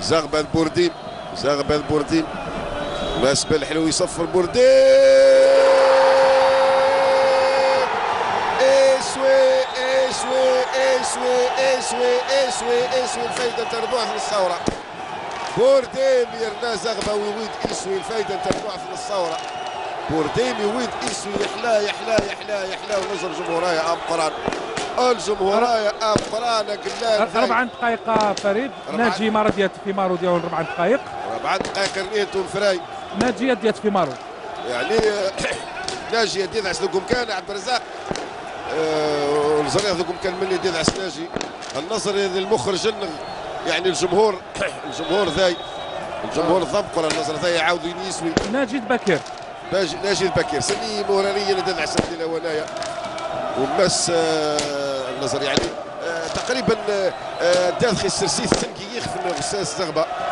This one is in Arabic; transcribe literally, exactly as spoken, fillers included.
زغبة البوردين، زغبة البوردين مناسبة الحلو يصفر بوردين. اسوي اسوي اسوي اسوي اسوي اسوي الفايدة نتاع ضعف الثورة. بوردين يرنا زغبة ويويد اسوي الفايدة نتاع ضعف الثورة. بوردين يويد اسوي يحلى يحلى يحلى يحلى ونظر جمهورية ام قران. الجمهورية ام قران قلنا أربع دقائق فريد. ناجي ما رديت في مارو ديال أربع دقائق. أربع دقائق رنيتو الفراي. ناجي ديت في مارو. يعني ناجي ديال عس لكم كان عبد الرزاق أه الزريع لكم كان مني ديال عس ناجي. النظر للمخرج يعني الجمهور الجمهور ذاي الجمهور ضب قرا النظر ذاي يعاود يسوي. ناجي البكير ناجي البكير سني مراريا ديال عس ديال هنايا ومس آه النظر يعني آه تقريبا آه داخل السرسيس تنكي يخف الاستاذ زغبه.